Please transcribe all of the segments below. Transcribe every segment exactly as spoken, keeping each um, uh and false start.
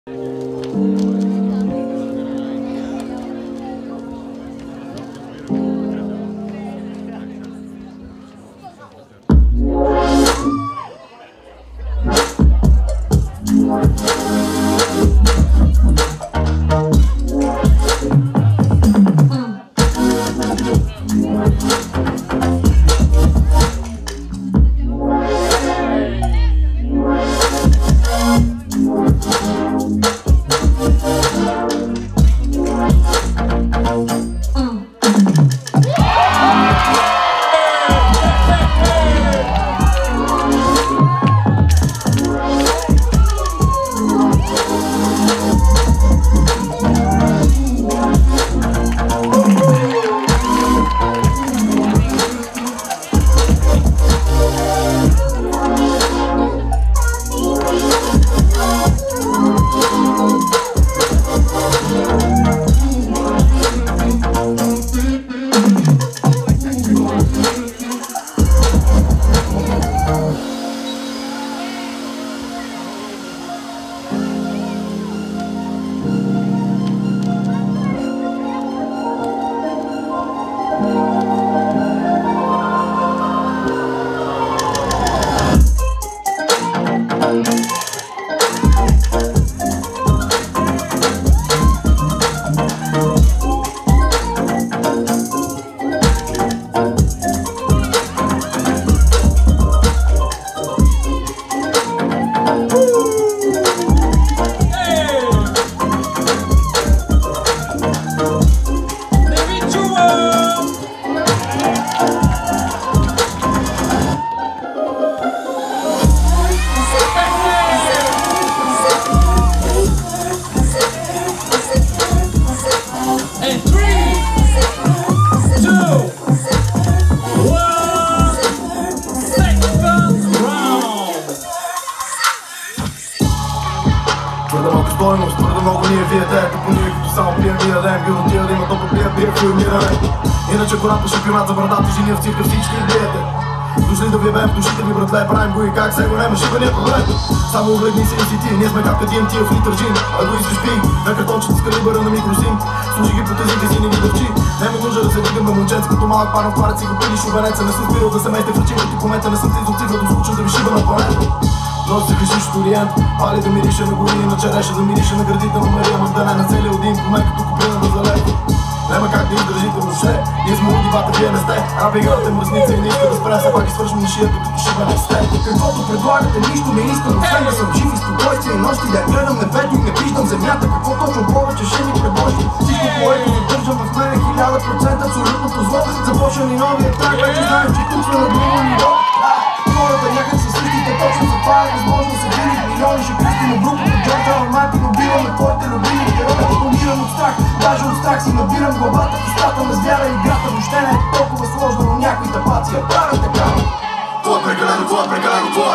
Твърде малко стойност, твърде много ние вие те по ние като само пием и ядем. Ги отива да има топа пият бие, филмиране. Иначе кората шампионат за брадата жени в цирка всички гледате. Дошли да ви бем в душите ви, братле, правим го и как сега няма шиба, не е проблем. Само влегни се и си ти, ние сме както ди ем ти в литър джин. А го искаш пи, на картончета с калибъра на микросим. Служи ги по тазите си, не ги дърчи. Нема нужда да се дигаме момченца като малък парен в пареци, го пили шубенеца. Не съм спирал да се мести в ръчивите комента, не съм тизал цифрата, случай да ви шиба на планета. Носи се хашиш от Ориент, пали да мирише на гори, на череша да мирише на градите на Мария Магдалена, целия один помен като купина на залето. Нема как да издържите въобще, ние сме луди, бата, вие не сте. Раби играте мръсница и не иска да спре, все пак извършвам на шията като шиба не сте. Каквото предлагате, нищо не искам, освен да съм жив и спокойствие и нощи да гледам небето и не виждам земята. Какво точно повече ще ми предложи? Всичко, което задържам в мене, хиляда процента абсолютното зло. Започва ни новия трак, вече знаем, че тук сме на друго ниво. Хората някак са същите, точно за това е възможно се били милиони. Ще кръстим група от Джорджа Мартин, убиваме твоите любими герои. Умирам от страх, даже от страх си набирам главата в устата на звяра. Играта въобще не е толкова сложна, но някои тапаци я правят така. Твой прекалено, твой прекалено, твой.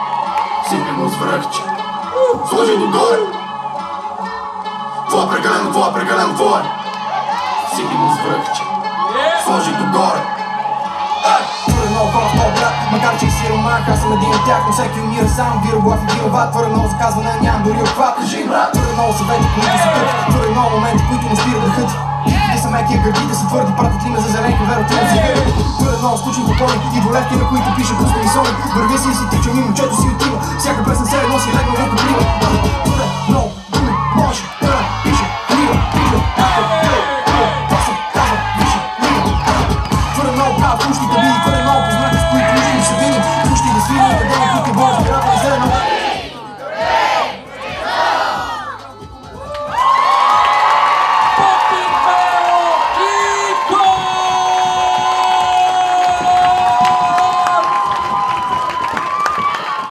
Сипи му свръхче, сложи догоре. Твой прекалено, твой прекалено, твой. Сипи му свръхче, сложи догоре. Твърде много хора в моя град, макар че и сиромах, аз съм един от тях, но всеки умира сам, вироглав и виноват. Твърде много заказване, нямам дори обхват. Кажи брат, твърде много съвети, които са тъп, твърде много моменти, които не спират да хът. Те са мекия гърди, да са твърди, пратят ли ме за зеленка, веро ти за гърди. Твърде много скучни попълни и дволетки, на които пише пусна и сони. Върви си и си тичам и момчето си отива, всяка песен се едно си легна върху плива. Твърде много думи може да напише, плива, плива, ако плива, това се казва, више, плива. Твърде много права в ушки,